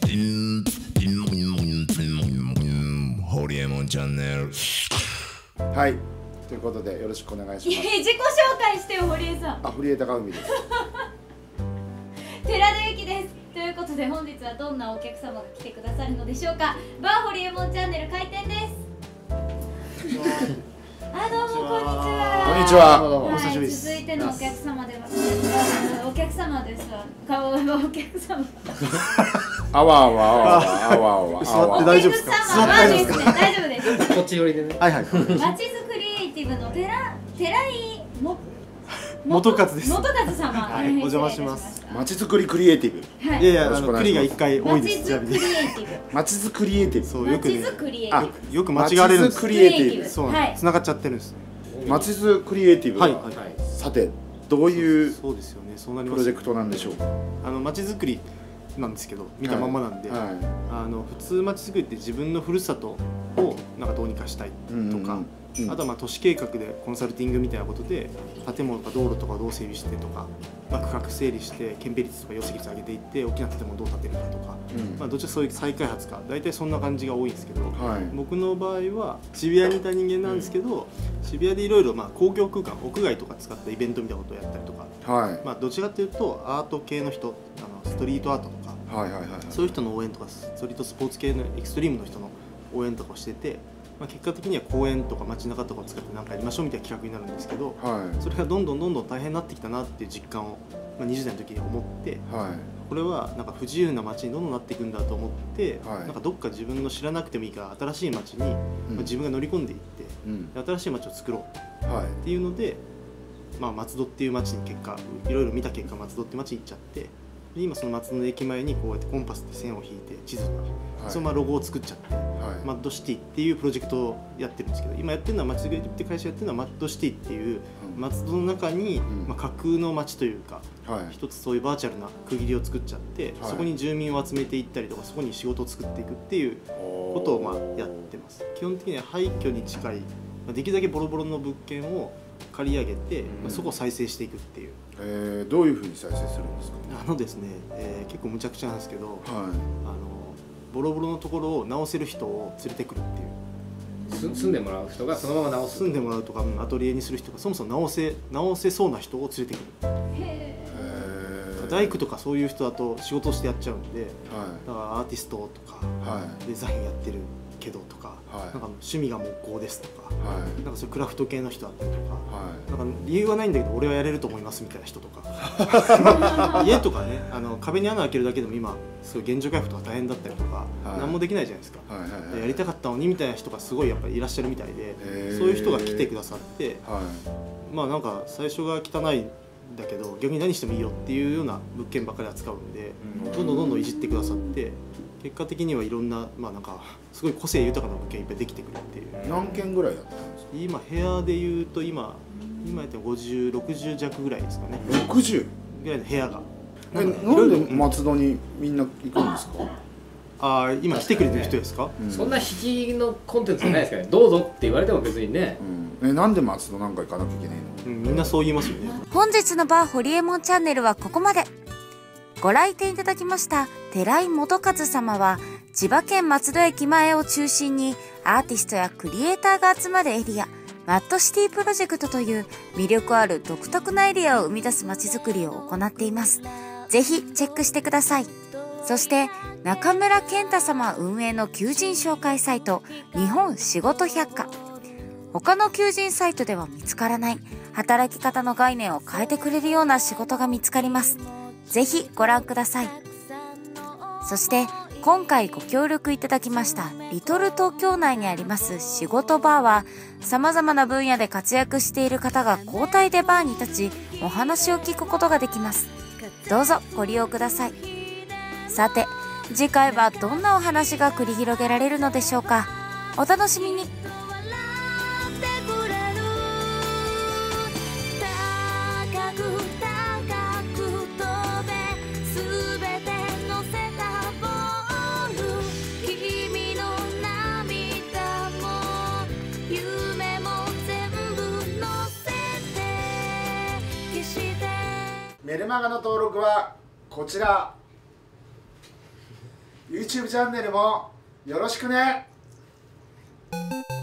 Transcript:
ホリエモンチャンネル。 はい、ということでよろしくお願いします。 自己紹介してよ、堀江さん。 堀江貴文です。 寺田由紀です。ということで本日はどんなお客様が来てくださるのでしょうか。バーホリエモンチャンネル開店です。どうもこんにちは。 こんにちは。 はい、 お久しぶりです。 続いてのお客様では、お客様ですわ。顔はお客様。 あわあわあわあわあわ。 座って大丈夫ですか？ 座って大丈夫ですね。大丈夫です。 こっち寄りでね。 はいはい。 まちづくりエイティブの寺井元勝です。 元勝様。 はい、お邪魔します。 まちづくりクリエイティブ。 はい。 いやいや、栗が一回多いです。 まちづくりエイティブ。 まちづくりエイティブ。 そう、よくね。 まちづくりエイティブ。 よく間違われるんです。 まちづくりエイティブ。 そう、繋がっちゃってるんです。 まちづくりエイティブ。 はい。 さて、どういうそうですよね。そうなります。 プロジェクトなんでしょうか。 まちづくりなんですけど、見たままなんで、普通まちづくりって自分のふるさとをなんかどうにかしたいとか。あとは都市計画でコンサルティングみたいなことで建物とか道路とかどう整備してとか、区画整理して建蔽率とか容積率上げていって大きな建物をどう建てるかとか、どっちかそういう再開発か大体そんな感じが多いんですけど、僕の場合は渋谷にいた人間なんですけど、渋谷でいろいろ公共空間屋外とか使ったイベントみたいなことをやったりとか、どちらかというとアート系の人、ストリートアートとかそういう人の応援とかストリートスポーツ系のエクストリームの人の応援とかをしてて。結果的には公園とか街中とかを使って何かやりましょうみたいな企画になるんですけど、それがどんどん大変になってきたなっていう実感を、20代の時に思って、これはなんか不自由な街にどんどんなっていくんだと思って、なんかどっか自分の知らなくてもいいから新しい街に、自分が乗り込んでいって、新しい街を作ろうっていうので、松戸っていう街に結果いろいろ見た結果松戸っていう街に行っちゃって。今その松戸の駅前にこうやってコンパスで線を引いて地図とか、そのロゴを作っちゃって、マッドシティっていうプロジェクトをやってるんですけど、今やってるのはまちづくりって会社やってるのはマッドシティっていう松戸の中に架空の街というか、一つそういうバーチャルな区切りを作っちゃって、そこに住民を集めていったりとか、そこに仕事を作っていくっていうことをやってます。基本的には廃墟に近いできるだけボロボロの物件を借り上げて、そこを再生していくっていう。 どういうふうに再生するんですか。 ですね、結構むちゃくちゃなんですけど、ボロボロのところを直せる人を連れてくるっていう。 住んでもらう人がそのまま直す。 住んでもらうとかアトリエにする人がそもそも直せそうな人を連れてくる。大工とかそういう人だと仕事をしてやっちゃうんで、だからアーティストとか、デザインやってるけどとか、なんか趣味が木工ですとか、なんかそういうクラフト系の人だったりとか、なんか理由はないんだけど俺はやれると思いますみたいな人とか家とかね、壁に穴開けるだけでも今すごい原状回復とか大変だったりとか、何もできないじゃないですか。やりたかったのにみたいな人がすごいやっぱりいらっしゃるみたいで、そういう人が来てくださって、なんか最初が汚いだけど逆に何してもいいよっていうような物件ばっかり扱うんで、どんどんいじってくださって、結果的にはいろんななんかすごい個性豊かな物件いっぱいできてくるっていう。 何件ぐらいやったんですか。 今部屋でいうと今やって50、60弱ぐらいですかね。 60 ぐらいの部屋が。 なんで松戸にみんな行くんですか。 今来てくれてる人ですか。 そんな引きのコンテンツじゃないですかね。どうぞって言われても別にね。 なんで松戸なんか行かなきゃいけないの。 みんなそう言いますよね。 本日のバーホリエモンチャンネルはここまで。ご来店いただきました寺井元勝様は、千葉県松戸駅前を中心にアーティストやクリエイターが集まるエリア、マッドシティプロジェクトという魅力ある独特なエリアを生み出す街づくりを行っています。ぜひチェックしてください。そして中村健太様運営の求人紹介サイト、日本仕事百科。他の求人サイトでは見つからない働き方の概念を変えてくれるような仕事が見つかります。ぜひご覧ください。そして今回ご協力いただきましたリトル東京内にあります仕事バーは、様々な分野で活躍している方が交代でバーに立ちお話を聞くことができます。どうぞご利用ください。さて次回はどんなお話が繰り広げられるのでしょうか。お楽しみに。 メルマガの登録はこちら。 YouTube チャンネルもよろしくね。